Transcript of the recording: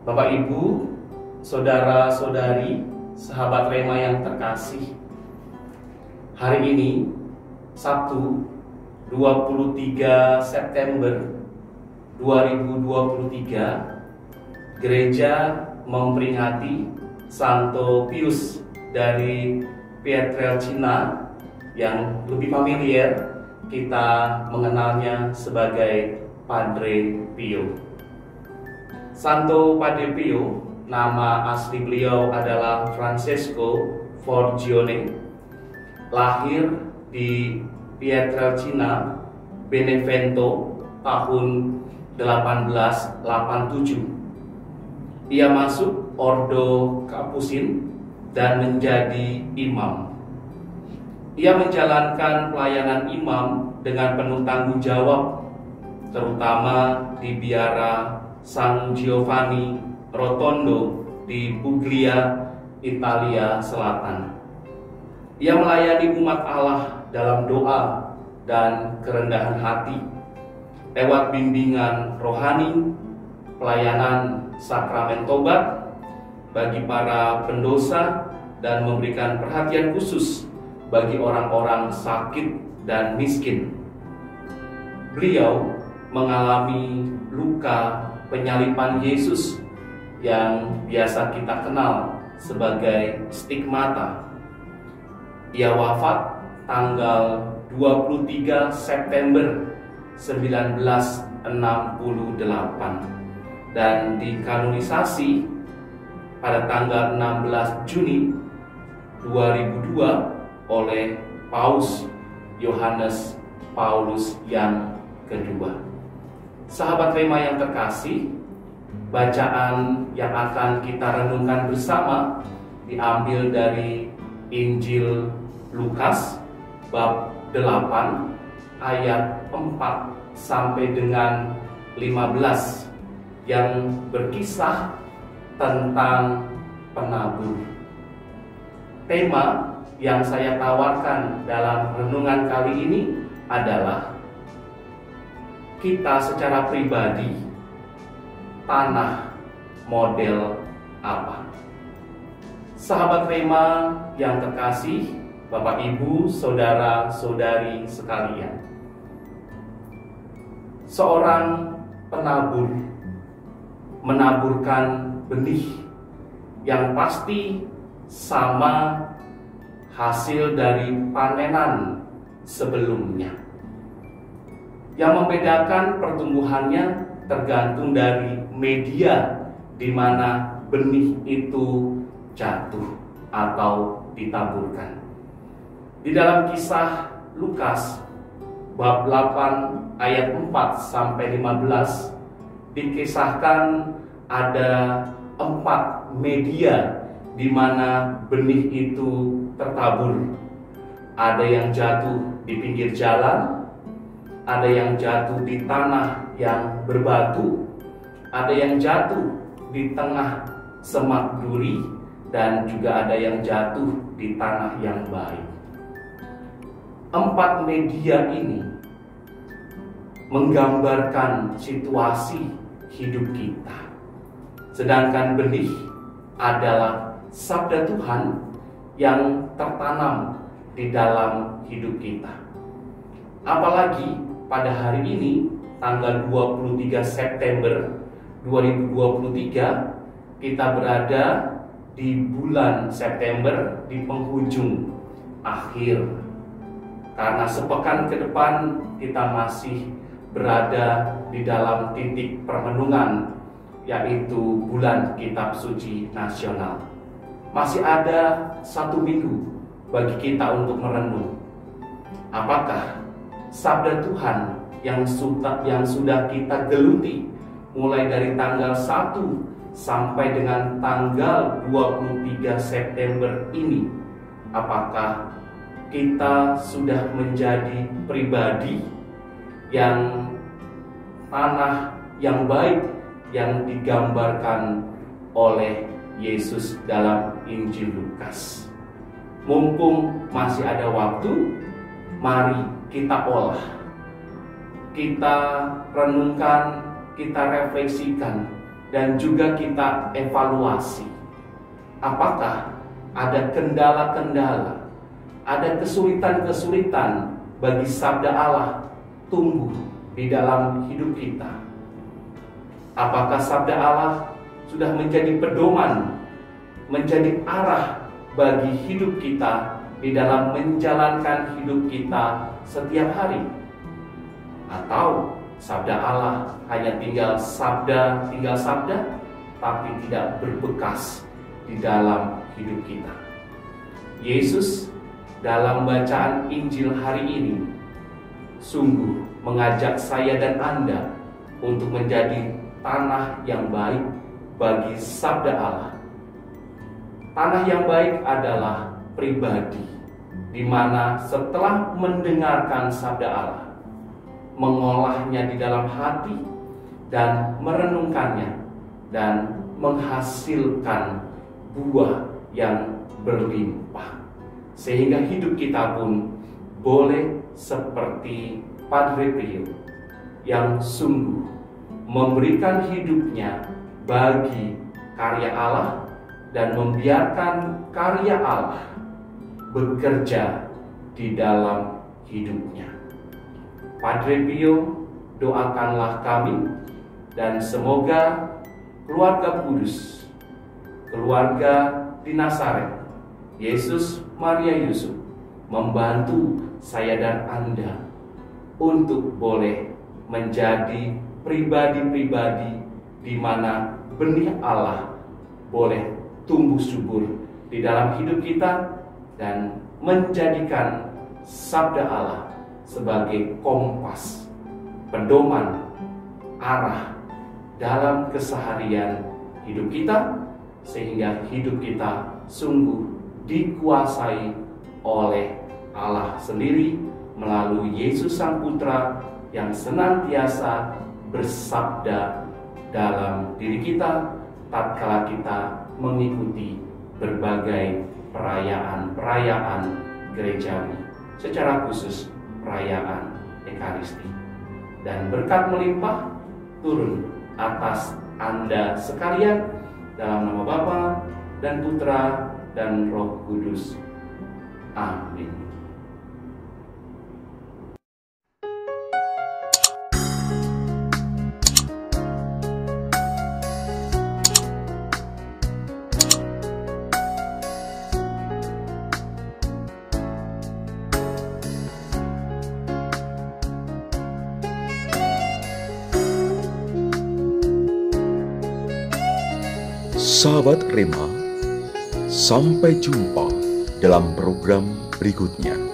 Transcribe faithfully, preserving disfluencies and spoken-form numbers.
Bapak Ibu, saudara-saudari, sahabat Rema yang terkasih, hari ini Sabtu dua puluh tiga September dua ribu dua puluh tiga, gereja memperingati Santo Pius dari Pietrelcina yang lebih familiar kita mengenalnya sebagai Padre Pio. Santo Padre Pio, nama asli beliau adalah Francesco Forgione, lahir di Pietrelcina, Benevento tahun delapan belas delapan puluh tujuh. Ia masuk Ordo Kapusin dan menjadi imam. Ia menjalankan pelayanan imam dengan penuh tanggung jawab, terutama di biara San Giovanni Rotondo di Puglia, Italia Selatan. Ia melayani umat Allah dalam doa dan kerendahan hati, lewat bimbingan rohani, pelayanan sakramen tobat bagi para pendosa, dan memberikan perhatian khusus bagi orang-orang sakit dan miskin. Beliau mengalami luka penyaliban Yesus yang biasa kita kenal sebagai stigmata. Ia wafat tanggal dua puluh tiga September seribu sembilan ratus enam puluh delapan dan dikanonisasi pada tanggal enam belas Juni dua ribu dua oleh Paus Yohanes Paulus yang kedua. Sahabat Rema yang terkasih, bacaan yang akan kita renungkan bersama diambil dari Injil Lukas bab delapan ayat empat sampai dengan lima belas yang berkisah tentang penabur. Tema yang saya tawarkan dalam renungan kali ini adalah kita secara pribadi, tanah model apa? Sahabat Rema yang terkasih, Bapak Ibu, saudara-saudari sekalian, seorang penabur menaburkan benih yang pasti sama hasil dari panenan sebelumnya. Yang membedakan pertumbuhannya tergantung dari media di mana benih itu jatuh atau ditaburkan. Di dalam kisah Lukas bab delapan ayat empat sampai lima belas dikisahkan ada empat media di mana benih itu tertabur. Ada yang jatuh di pinggir jalan, ada yang jatuh di tanah yang berbatu, ada yang jatuh di tengah semak duri, dan juga ada yang jatuh di tanah yang baik. Empat media ini menggambarkan situasi hidup kita. Sedangkan benih adalah sabda Tuhan yang tertanam di dalam hidup kita. Apalagi pada hari ini, tanggal dua puluh tiga September dua ribu dua puluh tiga, kita berada di bulan September, di penghujung akhir. Karena sepekan ke depan kita masih berada di dalam titik permenungan, yaitu bulan Kitab Suci Nasional. Masih ada satu minggu bagi kita untuk merenung. Apakah sabda Tuhan yang sudah, yang sudah kita geluti mulai dari tanggal satu sampai dengan tanggal dua puluh tiga September ini, apakah kita sudah menjadi pribadi yang tanah yang baik yang digambarkan oleh Yesus dalam Injil Lukas? Mumpung masih ada waktu, mari kita olah, kita renungkan, kita refleksikan dan juga kita evaluasi. Apakah ada kendala-kendala, ada kesulitan-kesulitan bagi sabda Allah tumbuh di dalam hidup kita? Apakah sabda Allah sudah menjadi pedoman, menjadi arah bagi hidup kita di dalam menjalankan hidup kita setiap hari? Atau sabda Allah hanya tinggal sabda, tinggal sabda, tapi tidak berbekas di dalam hidup kita? Yesus dalam bacaan Injil hari ini sungguh mengajak saya dan Anda untuk menjadi tanah yang baik bagi sabda Allah. Tanah yang baik adalah pribadi, di mana setelah mendengarkan sabda Allah, mengolahnya di dalam hati dan merenungkannya dan menghasilkan buah yang berlimpah, sehingga hidup kita pun boleh seperti Padre Pio yang sungguh memberikan hidupnya bagi karya Allah dan membiarkan karya Allah bekerja di dalam hidupnya. Padre Pio, doakanlah kami dan semoga keluarga kudus, keluarga di Nazaret, Yesus, Maria, Yusuf, membantu saya dan Anda untuk boleh menjadi pribadi-pribadi di mana benih Allah boleh tumbuh subur di dalam hidup kita dan menjadikan sabda Allah sebagai kompas, pedoman, arah dalam keseharian hidup kita, sehingga hidup kita sungguh dikuasai oleh Allah sendiri melalui Yesus Sang Putra yang senantiasa bersabda dalam diri kita tatkala kita mengikuti berbagai perayaan-perayaan gerejawi, secara khusus perayaan Ekaristi. Dan berkat melimpah turun atas Anda sekalian dalam nama Bapa dan Putra dan Roh Kudus. Amin. Sahabat Rema, sampai jumpa dalam program berikutnya.